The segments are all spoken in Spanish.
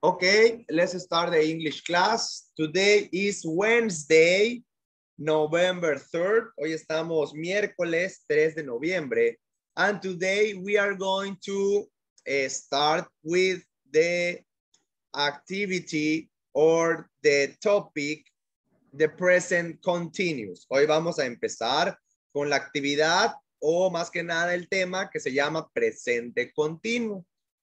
Okay, let's start the English class. Today is Wednesday, November 3rd. Hoy estamos miércoles 3 de noviembre. And today we are going to start with the activity or the topic, the present continuous. Hoy vamos a empezar con la actividad o más que nada el tema que se llama presente continuo.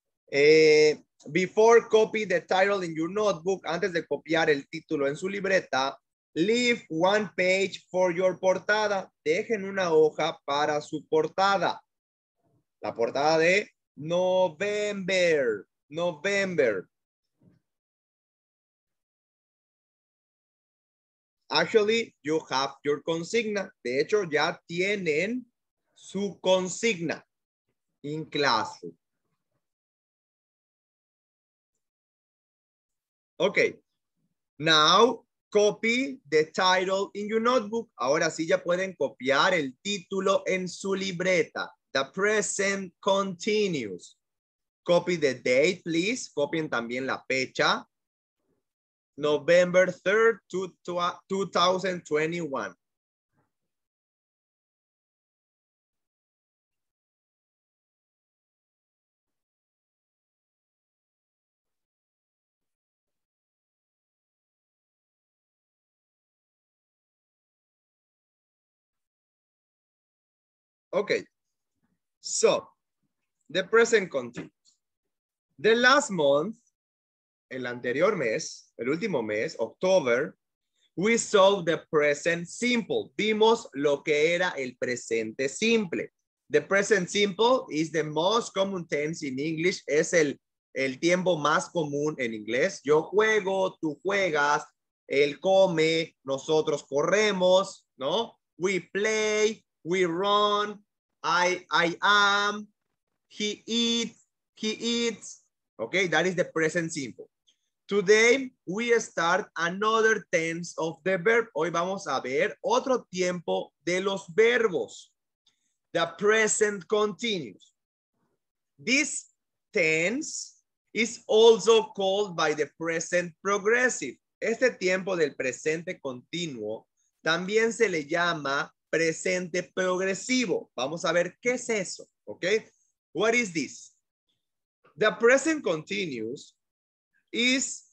Before copy the title in your notebook, antes de copiar el título en su libreta, leave one page for your portada. Dejen una hoja para su portada. La portada de November. Actually, you have your consigna. De hecho, ya tienen su consigna in classroom. Okay, now copy the title in your notebook. Ahora sí ya pueden copiar el título en su libreta. The present continuous. Copy the date, please. Copien también la fecha. November 3rd, 2021. Okay, so the present continuous. The last month, el anterior mes, el último mes, October, we saw the present simple. Vimos lo que era el presente simple. The present simple is the most common tense in English. Es el tiempo más común en inglés. Yo juego, tú juegas, él come, nosotros corremos, ¿no? We play, we run, I am, he eats. Okay, that is the present simple. Today, we start another tense of the verb. Hoy vamos a ver otro tiempo de los verbos. The present continuous. This tense is also called by the present progressive. Este tiempo del presente continuo también se le llama presente progresivo. Vamos a ver qué es eso, ¿ok? What is this? The present continuous is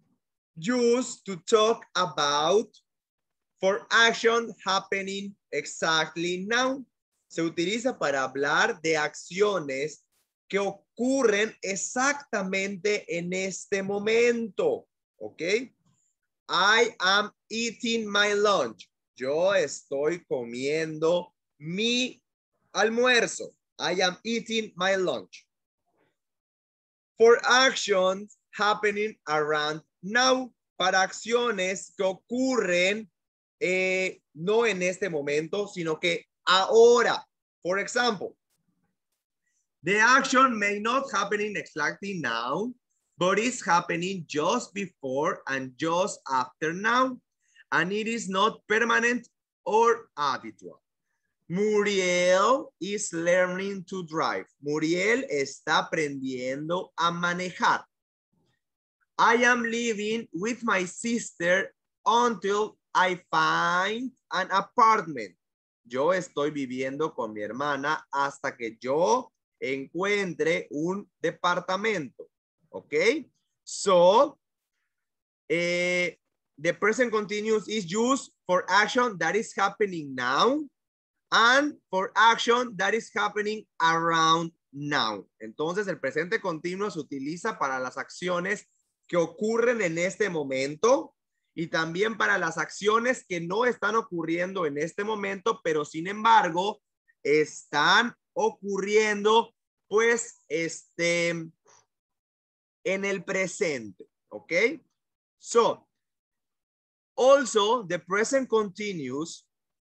used to talk about for action happening exactly now. Se utiliza para hablar de acciones que ocurren exactamente en este momento, ¿ok? I am eating my lunch. Yo estoy comiendo mi almuerzo. I am eating my lunch. For actions happening around now, para acciones que ocurren no en este momento, sino que ahora. For example, the action may not happening exactly now, but it's happening just before and just after now, and it is not permanent or habitual. Muriel is learning to drive. Muriel está aprendiendo a manejar. I am living with my sister until I find an apartment. Yo estoy viviendo con mi hermana hasta que yo encuentre un departamento. Okay? So, the present continuous is used for action that is happening now and for action that is happening around now. Entonces, el presente continuo se utiliza para las acciones que ocurren en este momento y también para las acciones que no están ocurriendo en este momento, pero sin embargo, están ocurriendo, pues, en el presente. ¿Ok? So, also, the present continuous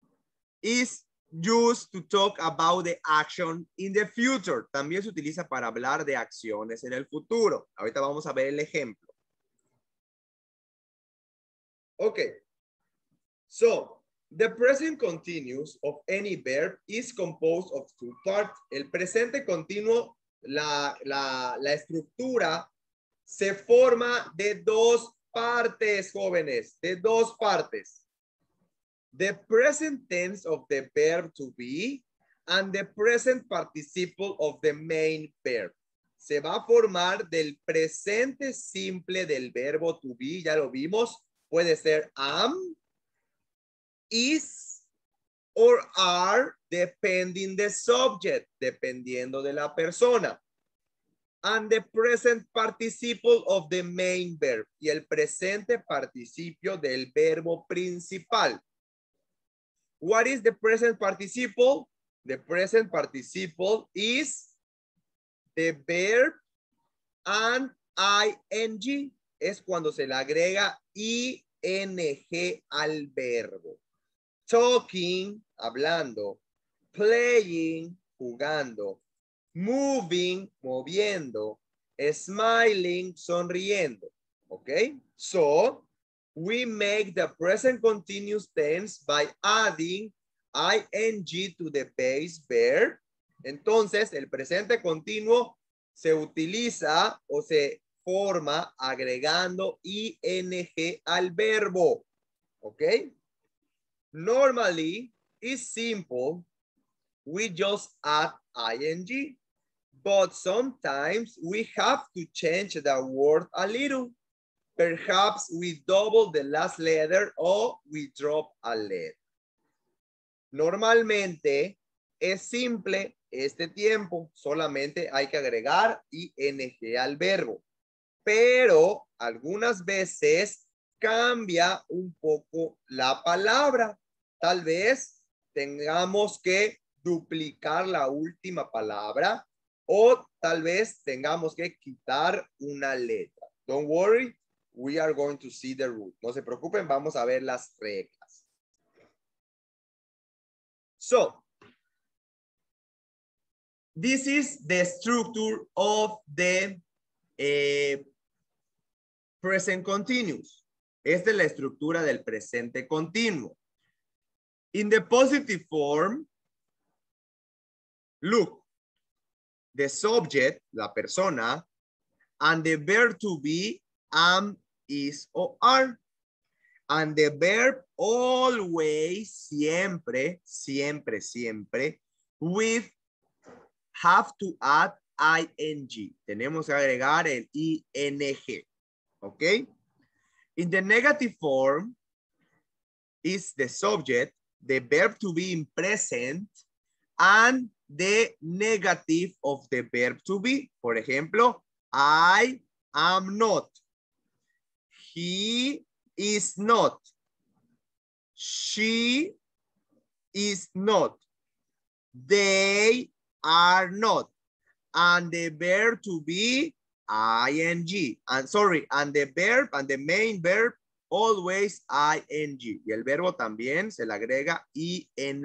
is used to talk about the action in the future. También se utiliza para hablar de acciones en el futuro. Ahorita vamos a ver el ejemplo. Okay. So, the present continuous of any verb is composed of two parts. El presente continuo, la estructura se forma de dos partes, jóvenes, de dos partes. The present tense of the verb to be and the present participle of the main verb. Se va a formar del presente simple del verbo to be, ya lo vimos, puede ser am, is, or are, depending the subject, dependiendo de la persona. And the present participle of the main verb, y el presente participio del verbo principal. What is the present participle? The present participle is the verb and ing. Es cuando se le agrega ing al verbo. Talking, hablando. Playing, jugando. Moving, moviendo. Smiling, sonriendo. Okay? So, we make the present continuous tense by adding ing to the base verb. Entonces, el presente continuo se utiliza o se forma agregando ing al verbo. Okay? Normally, it's simple. We just add ing. But sometimes we have to change the word a little. Perhaps we double the last letter or we drop a letter. Normalmente es simple este tiempo. Solamente hay que agregar ing al verbo. Pero algunas veces cambia un poco la palabra. Tal vez tengamos que duplicar la última palabra o tal vez tengamos que quitar una letra. Don't worry, we are going to see the rule. No se preocupen, vamos a ver las reglas. So, this is the structure of the present continuous. Esta es la estructura del presente continuo. In the positive form, look, the subject, la persona, and the verb to be, am, is, or are. And the verb always, siempre, siempre, siempre, with have to add ing. Tenemos que agregar el ing. Okay? In the negative form, is the subject, the verb to be in present, and the negative of the verb to be. Por ejemplo, I am not. He is not. She is not. They are not. And the verb to be ing. And the verb and the main verb always ing. Y el verbo también se le agrega ing.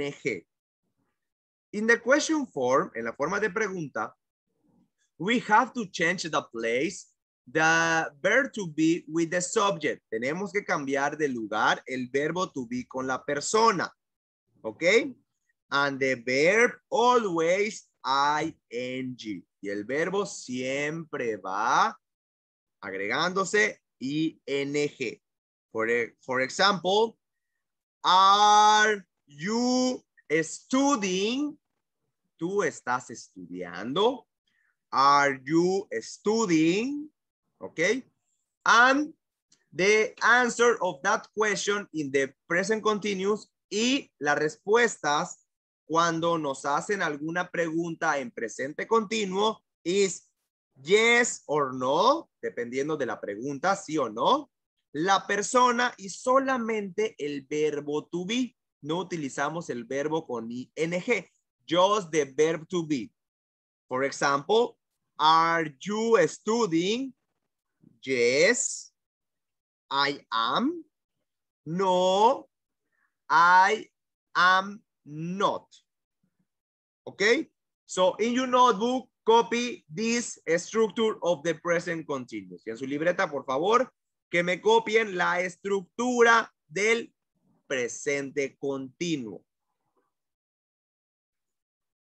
In the question form, en la forma de pregunta, we have to change the place, the verb to be with the subject. Tenemos que cambiar de lugar el verbo to be con la persona. ¿Ok? And the verb always ing. Y el verbo siempre va agregándose ing. For example, are you studying? ¿Tú estás estudiando? Are you studying? Okay. And the answer of that question in the present continuous y las respuestas cuando nos hacen alguna pregunta en presente continuo is yes or no, dependiendo de la pregunta, sí o no, la persona y solamente el verbo to be. No utilizamos el verbo con ing, just the verb to be. For example, are you studying? Yes, I am. No, I am not. Okay? So in your notebook, copy this structure of the present continuous. Y en su libreta, por favor, que me copien la estructura del presente continuo.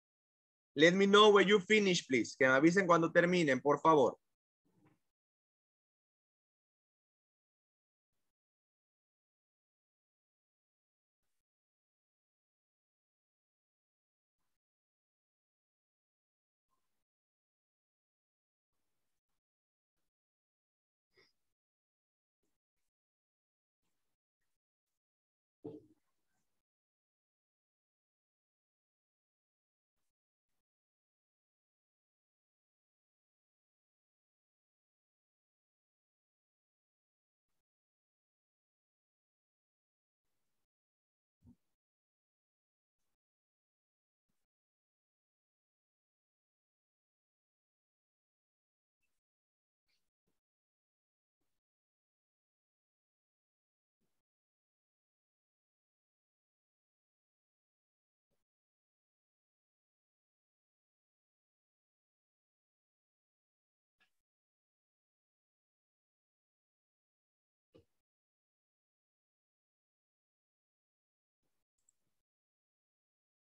Let me know when you finish, please. Que me avisen cuando terminen, por favor.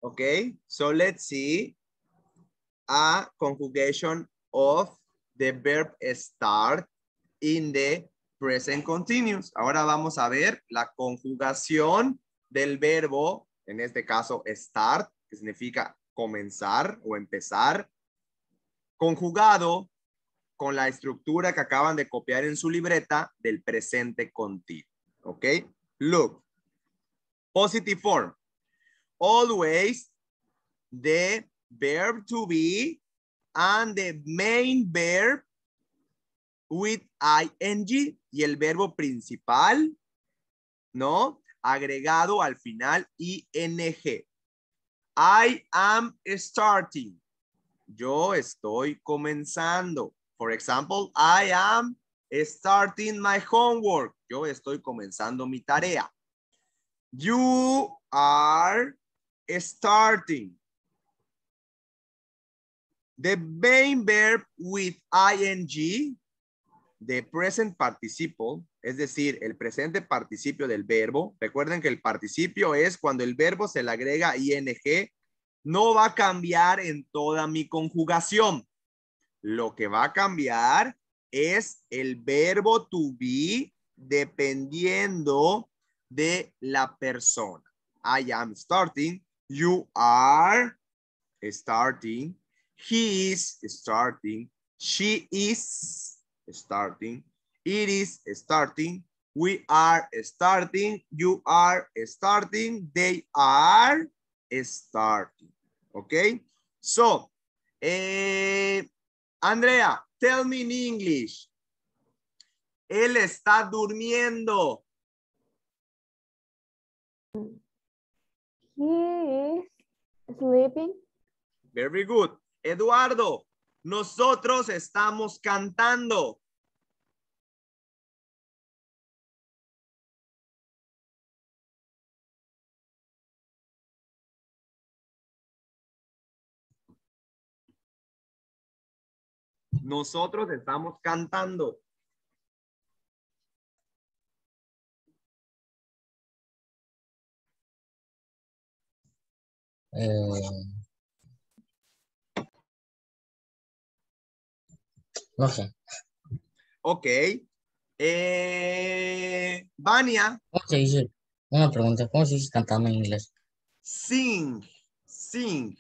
Okay, so let's see a conjugation of the verb start in the present continuous. Ahora vamos a ver la conjugación del verbo, en este caso start, que significa comenzar o empezar, conjugado con la estructura que acaban de copiar en su libreta del presente continuo. ¿Ok? Look. Positive form. Always the verb to be and the main verb with ing y el verbo principal, ¿no? Agregado al final ing. I am starting. Yo estoy comenzando. For example, I am starting my homework. Yo estoy comenzando mi tarea. You are starting. The main verb with ing, the present participle, es decir, el presente participio del verbo. Recuerden que el participio es cuando el verbo se le agrega ing, no va a cambiar en toda mi conjugación. Lo que va a cambiar es el verbo to be dependiendo de la persona. I am starting. You are starting. He is starting. She is starting. It is starting. We are starting. You are starting. They are starting. Okay? So, Andrea, tell me in English. Él está durmiendo. He is sleeping. Very good. Eduardo, nosotros estamos cantando. Nosotros estamos cantando. No sé. Ok. Vania. ¿Cómo se dice? Una pregunta. ¿Cómo se dice cantando en inglés? Sing. Sing.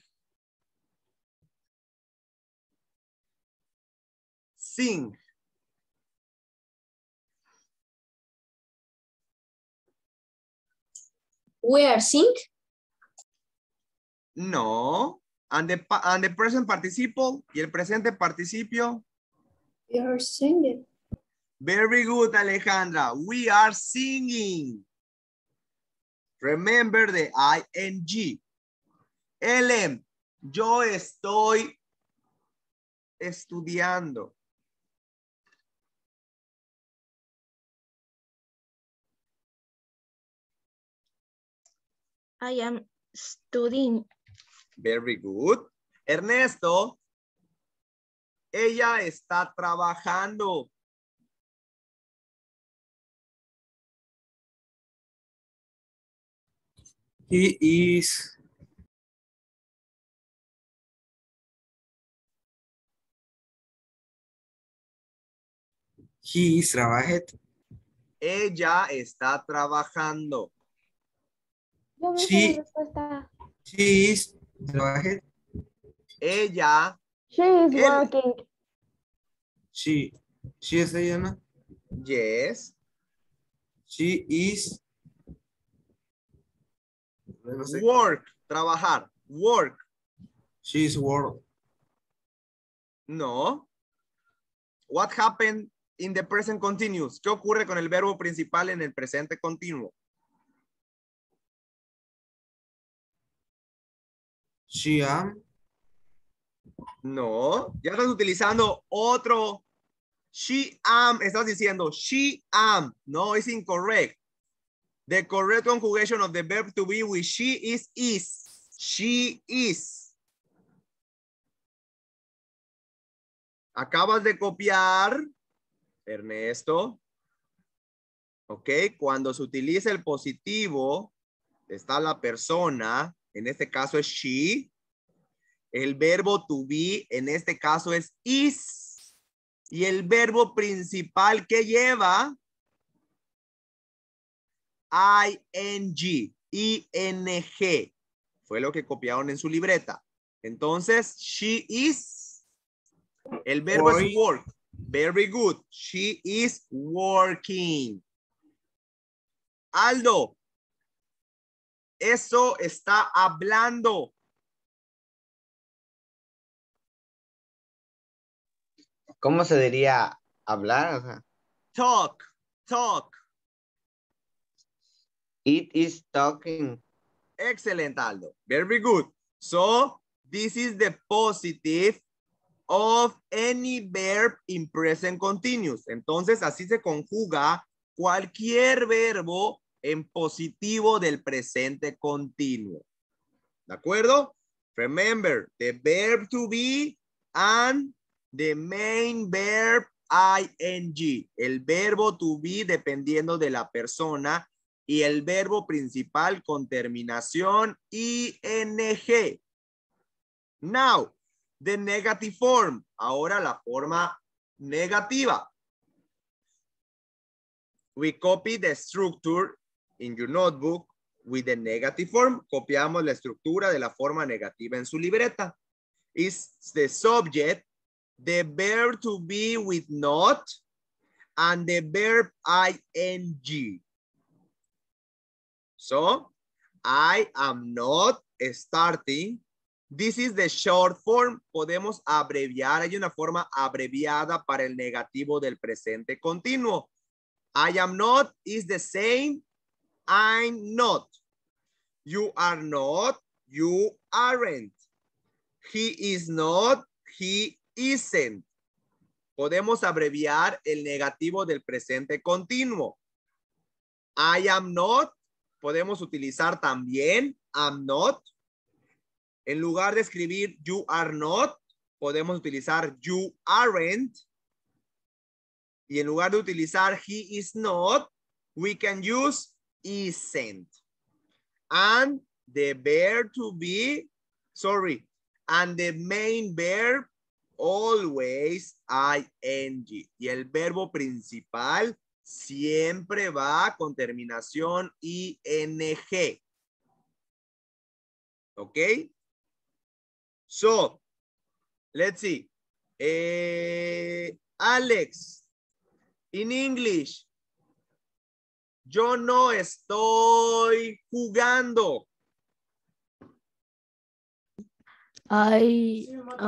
Sing. We are sing. No. And the present participle y el presente participio. We are singing. Very good, Alejandra. We are singing. Remember the ing. Ellen, yo estoy estudiando. I am studying. Very good. Ernesto, ella está trabajando. He is trabajed. Ella está trabajando. Yo me She- sé la respuesta. She is trabajed. Ella. She is Él. working. She es ella, ¿no? Yes. She is. No sé. Work. Trabajar. Work. She is work. No. What happened in the present continuous? ¿Qué ocurre con el verbo principal en el presente continuo? She am. No. Ya estás utilizando otro. She am. Estás diciendo she am. No, es incorrect. The correct conjugation of the verb to be with she is is. She is. Acabas de copiar, Ernesto. Ok, cuando se utiliza el positivo, está la persona en este caso es she. El verbo to be, en este caso es is. Y el verbo principal que lleva, ing, ing. Fue lo que copiaron en su libreta. Entonces, she is. El verbo es Working. work. Very good. She is working. Aldo, eso está hablando. ¿Cómo se diría hablar? O sea, Talk, talk. it is talking. Excellent, Aldo. Very good. So, this is the positive of any verb in present continuous. Entonces, así se conjuga cualquier verbo en positivo del presente continuo. ¿De acuerdo? Remember, the verb to be and the main verb ing. El verbo to be dependiendo de la persona y el verbo principal con terminación ing. Now, the negative form. Ahora la forma negativa. We copy the structure in your notebook with the negative form. Copiamos la estructura de la forma negativa en su libreta. Is the subject, the verb to be with not, and the verb ing. So, I am not starting. This is the short form. Podemos abreviar. Hay una forma abreviada para el negativo del presente continuo. I am not is the same. I'm not. You are not. You aren't. He is not. He isn't. Podemos abreviar el negativo del presente continuo. I am not. Podemos utilizar también am not. En lugar de escribir you are not, podemos utilizar you aren't. Y en lugar de utilizar he is not, we can use isn't. And the verb to be, and the main verb always ing. Y el verbo principal siempre va con terminación ing. ¿Ok? So, let's see. Alex, in English, yo no estoy jugando. I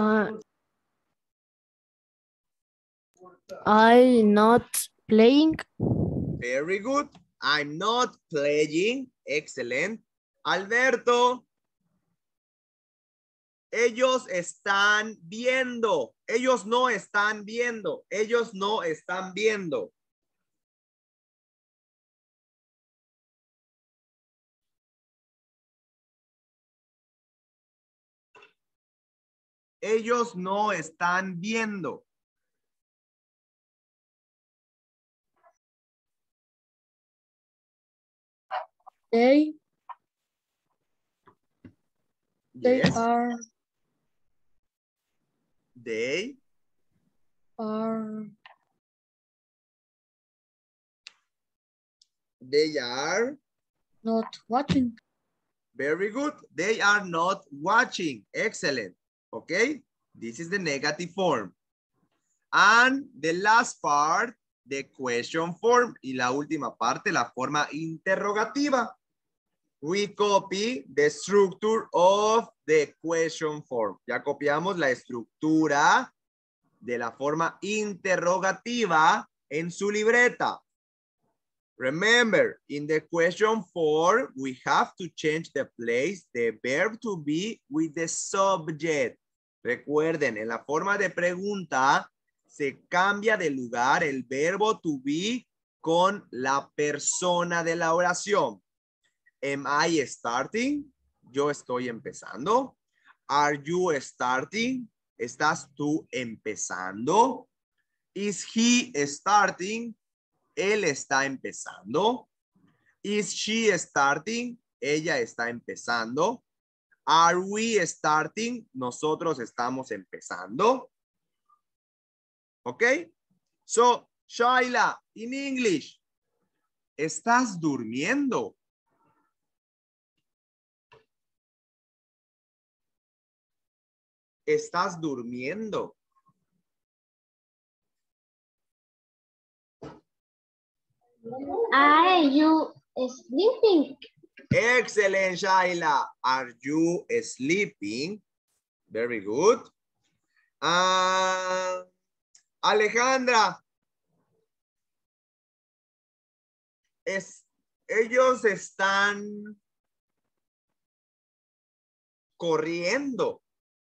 not playing. Very good. I'm not playing. Excellent. Alberto, ellos están viendo. Ellos no están viendo. Ellos no están viendo. Ellos no están viendo. They Yes. are They are not watching. very good. They are not watching. Excellent. Okay. This is the negative form. And the last part, the question form. Y la última parte, la forma interrogativa. We copy the structure of the question form. Ya copiamos la estructura de la forma interrogativa en su libreta. Remember, in the question form, we have to change the place, the verb to be with the subject. Recuerden, en la forma de pregunta, se cambia de lugar el verbo to be con la persona de la oración. Am I starting? Yo estoy empezando. Are you starting? ¿Estás tú empezando? Is he starting? Él está empezando. Is she starting? Ella está empezando. Are we starting? Nosotros estamos empezando. Okay? So, Shaila, in English, ¿estás durmiendo? ¿Estás durmiendo? Are you sleeping? Excellent, Shaila. Are you sleeping? Very good. Alejandra. Ellos están corriendo.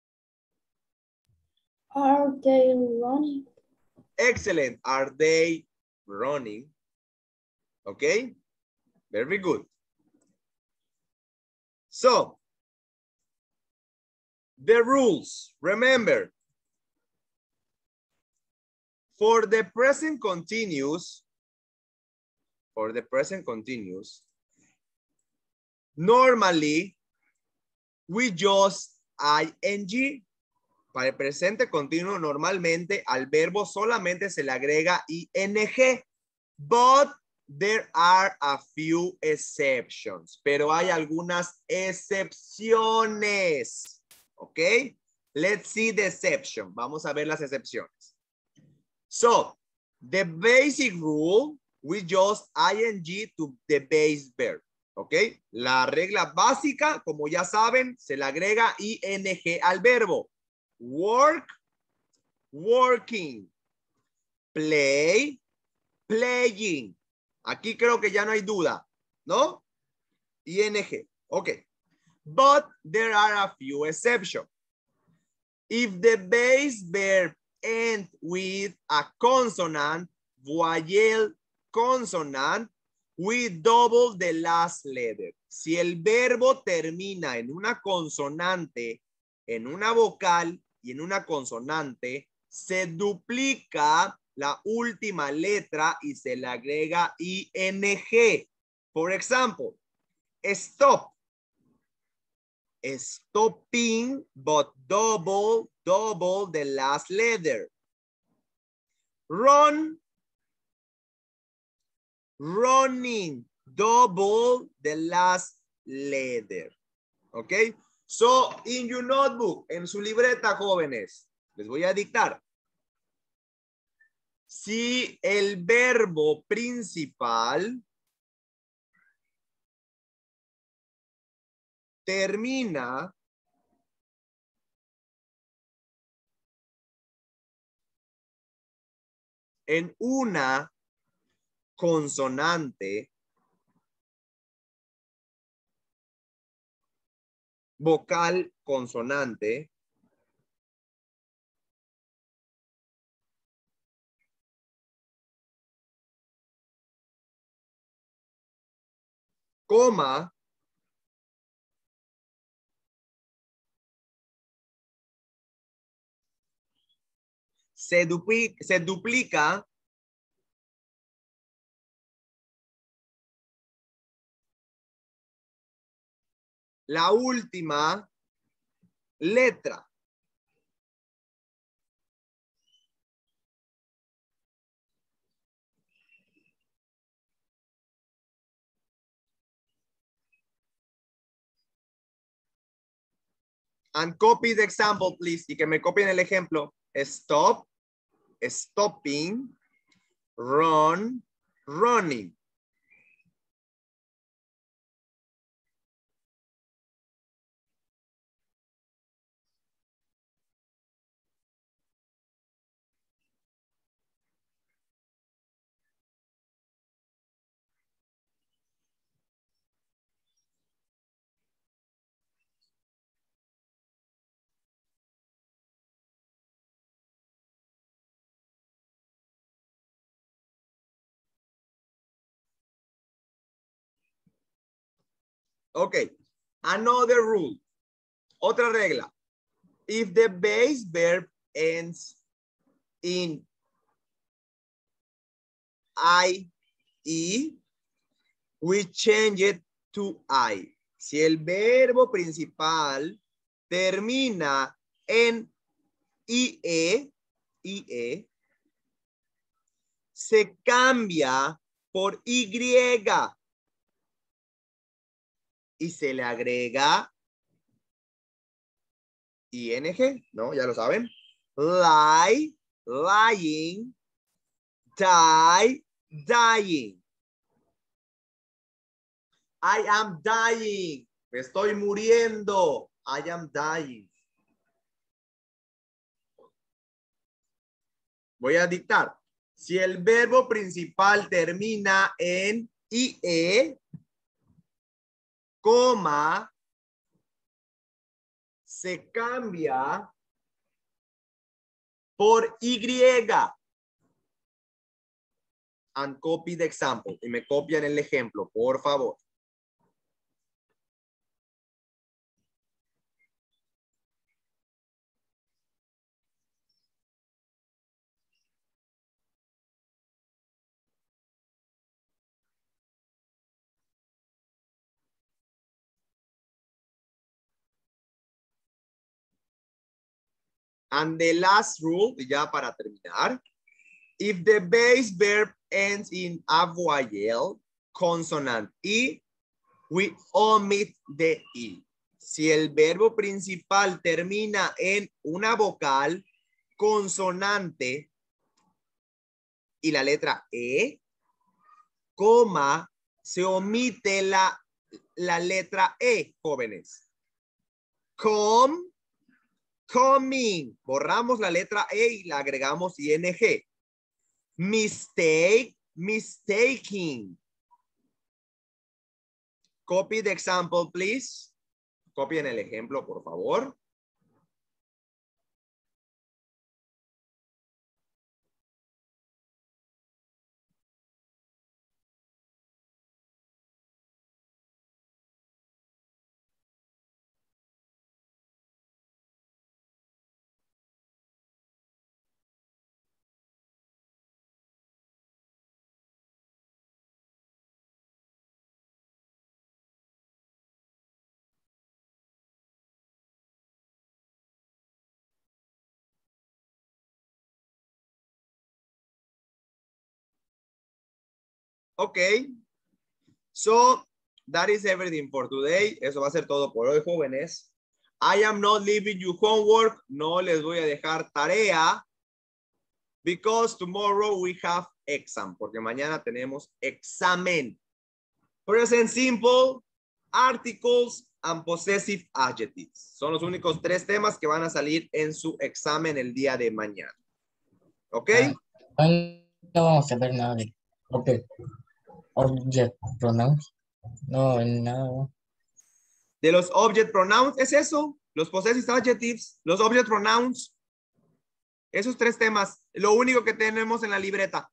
Are they running? Excellent. Are they running? Okay. Very good. So, the rules. Remember, for the present continuous, normally, we just ing. Para el presente continuo, normalmente al verbo solamente se le agrega ing. But there are a few exceptions. Pero hay algunas excepciones. ¿Ok? Let's see the exception. Vamos a ver las excepciones. So, the basic rule, we just ing to the base verb. ¿Ok? La regla básica, como ya saben, se le agrega ing al verbo. Work, working. Play, playing. Aquí creo que ya no hay duda, ¿no? ing. Ok. But there are a few exceptions. If the base verb ends with a consonant, vowel consonant, we double the last letter. Si el verbo termina en una consonante, en una vocal y en una consonante, se duplica la última letra y se le agrega ing. For example, stop. Stopping, but double the last letter. Run, running, double the last letter. Okay? So, in your notebook, en su libreta, jóvenes, les voy a dictar. Si el verbo principal termina en una consonante, vocal consonante, coma, se duplica la última letra. And copy the example, please. Y que me copien el ejemplo. Stop, stopping, run, running. Okay. Another rule. Otra regla. If the base verb ends in IE, we change it to I. Si el verbo principal termina en IE, se cambia por Y y se le agrega ING, ¿no? Ya lo saben. Lie, lying, die, dying. I am dying. Me estoy muriendo. I am dying. Voy a dictar. Si el verbo principal termina en IE, coma, se cambia por Y. And copy the example. Y me copian el ejemplo, por favor. And the last rule, ya para terminar. If the base verb ends in a voyelle, consonant I, we omit the I. Si el verbo principal termina en una vocal consonante y la letra E, coma, se omite la letra E, jóvenes. Coming. Borramos la letra E y la agregamos ING. Mistake, mistaking. Copy the example, please. Copien el ejemplo, por favor. Ok. So, that is everything for today. Eso va a ser todo por hoy, jóvenes. I am not leaving you homework. No les voy a dejar tarea. Because tomorrow we have exam. Porque mañana tenemos examen. Present simple, articles, and possessive adjectives. Son los únicos 3 temas que van a salir en su examen el día de mañana. ¿Ok? Hoy no vamos a ver nada de object pronouns. No, nada. De los object pronouns, ¿es eso? Los possessive adjectives, los object pronouns. Esos 3 temas, lo único que tenemos en la libreta.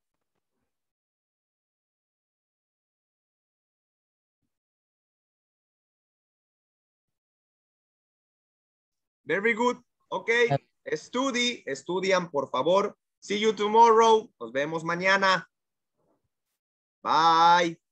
Very good. Ok. Estudian, por favor. See you tomorrow. Nos vemos mañana. Bye.